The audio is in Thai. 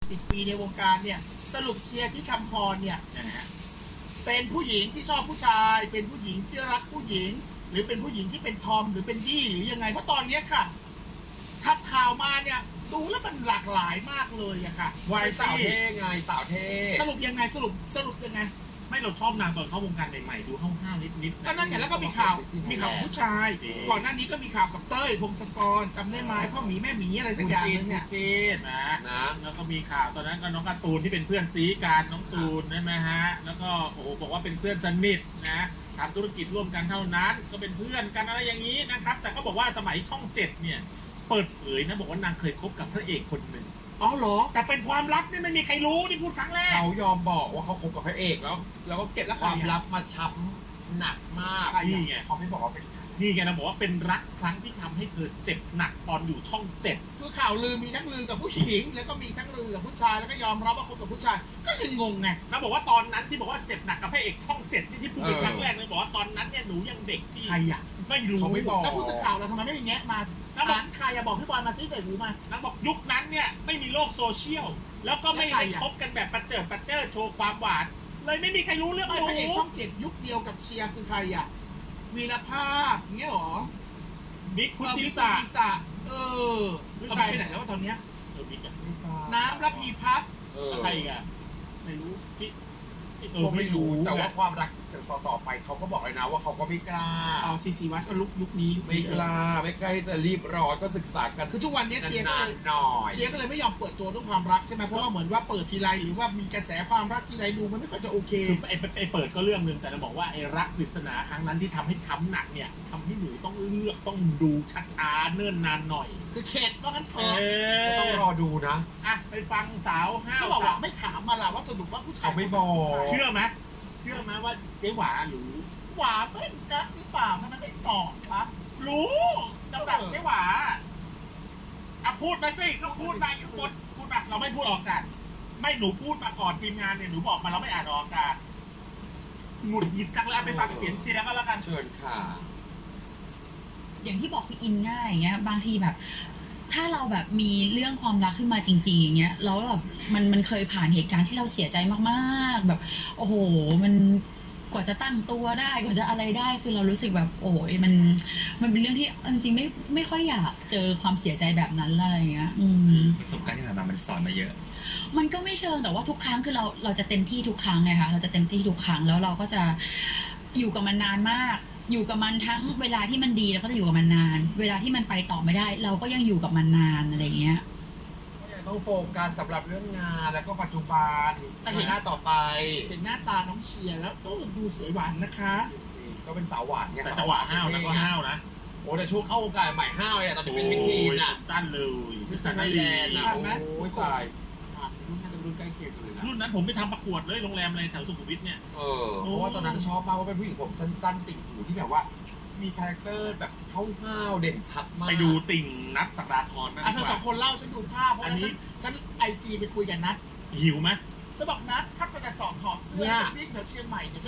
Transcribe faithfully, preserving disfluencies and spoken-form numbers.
สิบปีในวงการเนี่ยสรุปเชียร์ที่คำพรเนี่ยเป็นผู้หญิงที่ชอบผู้ชายเป็นผู้หญิงที่รักผู้หญิงหรือเป็นผู้หญิงที่เป็นทอมหรือเป็นดี้หรือยังไงเพราะตอนนี้ค่ะทับข่าวมาเนี่ยดูแล้วมันหลากหลายมากเลยอะค่ะวายสาวเท่ไงสาวเท่สรุปยังไงสรุปสรุปยังไงไม่เราชอบนางตอนเข้าวงการใหม่ๆดูห้าวๆนิดๆก็นั่นไงแล้วก็มีข่าวมีข่าวผู้ชายก่อนหน้านี้ก็มีข่าวกับเต้ยพงศกรจำได้ไหมพ่อหมีแม่หมีอะไรสักอย่างนึงเนี่ยนะนะแล้วก็มีข่าวตอนนั้นก็น้องการ์ตูนที่เป็นเพื่อนซีกันน้องตูนใช่ไหมฮะแล้วก็โอ้โหบอกว่าเป็นเพื่อนสนิทนะทำธุรกิจร่วมกันเท่านั้นก็เป็นเพื่อนกันอะไรอย่างนี้นะครับแต่ก็บอกว่าสมัยช่องเจ็ดเนี่ยเปิดเผยนะบอกว่านางเคยคบกับพระเอกคนหนึ่งอ๋อเหรอแต่เป็นความลับนี่ไม่มีใครรู้ที่พูดครั้งแรกเขายอมบอกว่าเขาคบกับพระเอกแล้วแล้วก็เก็บความลับมาช้ำหนักมากนี่ไงเขาไม่บอกว่าเป็นนี่ไงนะบอกว่าเป็นรักครั้งที่ทำให้เธอเจ็บหนักตอนอยู่ช่องเจ็ดคือข่าวลือมีทั้งลือกับผู้หญิงแล้วก็มีทั้งลือกับผู้ชายแล้วก็ยอมรับว่าคบกับผู้ชายก็เลยงงไงแล้วบอกว่าตอนนั้นที่บอกว่าเจ็บหนักกับพระเอกช่องเจ็ดที่ที่พูดเป็นครั้งแรกเลยบอกว่าตอนนั้นเนี่ยหนูยังเด็กที่ใครอ่ะไม่รู้เขาไม่บอกแล้วผู้สื่อข่าวเราทำไมไม่มีแงะมาแล้วบอกใครอย่าบอกพี่บอยมาที่ใส่หูมาแล้วบอกยุคนั้นเนี่ยไม่มีโลกโซเชียลแล้วก็ไม่ได้คบกันแบบประเจิดประเจิดโชว์ความหวานเลยไม่มีใครรู้เรื่องรู้พระเอกช่องเจ็ดยุคเดียวกับเชียร์คือใครอ่ะวีรภาพเงี้ยหรอบิ๊กพุทธิศาเออเขาไปไหนแล้วตอนเนี้ยน้ำระพีพัฒน์ใครกันไม่รู้พี่เขาไม่รู้แต่ว่าความรักต่อต่อไปเขาก็บอกเลยนะว่าเขาก็ไม่กล้าเอาซีซีวัดก็ลุกยุคนี้ไม่กล้าไม่กล้าจะรีบร้อนก็ศึกษากันคือทุกวันนี้เชียร์ก็เลยเชียร์ก็เลยไม่ยอมเปิดตัวด้วยความรักใช่ไหมเพราะว่าเหมือนว่าเปิดทีไรหรือว่ามีกระแสความรักทีไรดูมันไม่ค่อยจะโอเคไอ้ไอ้เปิดก็เรื่องนึงแต่เราบอกว่าไอ้รักปริศนาครั้งนั้นที่ทำให้ช้ำหนักเนี่ยทำให้หนูต้องเลือกต้องดูช้าๆเนิ่นนานหน่อยคือเข็ดว่างั้นเถอะต้องรอดูนะอ่ะไปฟังสาวห้าวเขาบอกว่าไม่ถามมาละว่าสรุปว่าผู้ชายไม่บอกเชื่อไหมเชื่อไหมว่าเจ๊หวารู้หวาเป็นกั๊กหรือเปล่ามันไม่ตอบครับรู้จำดับเจ๊หวาอ่ะพูดมาสิก็พูดมาอีกคนพูดมาเราไม่พูดออกกันไม่หนูพูดมาก่อนทีมงานเนี่ยหนูบอกมาเราไม่อ่านออกกันหงุดหงิดจังเลยไปฟังเสียงเชียร์ก็แล้วกันเชิญค่ะอย่างที่บอกคืออินง่ายอย่างเงี้ยบางทีแบบถ้าเราแบบมีเรื่องความรักขึ้นมาจริงๆอย่างเงี้ยแล้วแบบมันมันเคยผ่านเหตุการณ์ที่เราเสียใจมากๆแบบโอ้โหมันกว่าจะตั้งตัวได้กว่าจะอะไรได้คือเรารู้สึกแบบโอ้ยมันมันเป็นเรื่องที่จริงๆไม่ไม่ค่อยอยากเจอความเสียใจแบบนั้นอะไรอย่างเงี้ยอืมประสบการณ์ที่ผ่านมามันสอนมาเยอะมันก็ไม่เชิงแต่ว่าทุกครั้งคือเราเราจะเต็มที่ทุกครั้งไงคะเราจะเต็มที่ทุกครั้งแล้วเราก็จะอยู่กับมันนานมากอยู่กับมันทั้งเวลาที่มันดีเราก็จะอยู่กับมันนานเวลาที่มันไปต่อไม่ได้เราก็ยังอยู่กับมันนานอะไรเงี้ยก็ยังต้องโฟกัสสำหรับเรื่องงานแล้วก็ปัจจุบันแต่เห็นหน้าต่อไปเห็นหน้าตาน้องเชียร์แล้วก็ดูสวยหวานนะคะก็เป็นสาวหวานแต่จังหวะห้าวนะก็ห้าวนะโอ้แต่ช่วงเข้าวงการใหม่ห้าวเนี่ยตอนนี้เป็นมิทีนอ่ะสั้นเลยสั้นไม่แรงนะโอ้ยตายรุ่นใกล้เคียงเลยนะรุ่นนั้นผมไปทำประกวดเลยโรงแรมอะไรแถวสุขุมวิทเนี่ยเออเพราะว่าตอนนั้นชอบมากว่าเป็นผู้หญิงผมสั้นๆติ่งหูที่แบบว่ามีคาแรคเตอร์แบบห้าวๆเด่นชัดมากไปดูติ่งนัทศักดาธรนะอ่ะเธอสองคนเล่าฉันดูภาพเพราะว่าฉันฉันไอจีไปคุยกันนัทหิวไหมฉันบอกนัทถ้าจะสอบถอดเสื้อวิ่งแถวเชียงใหม่เนี่ย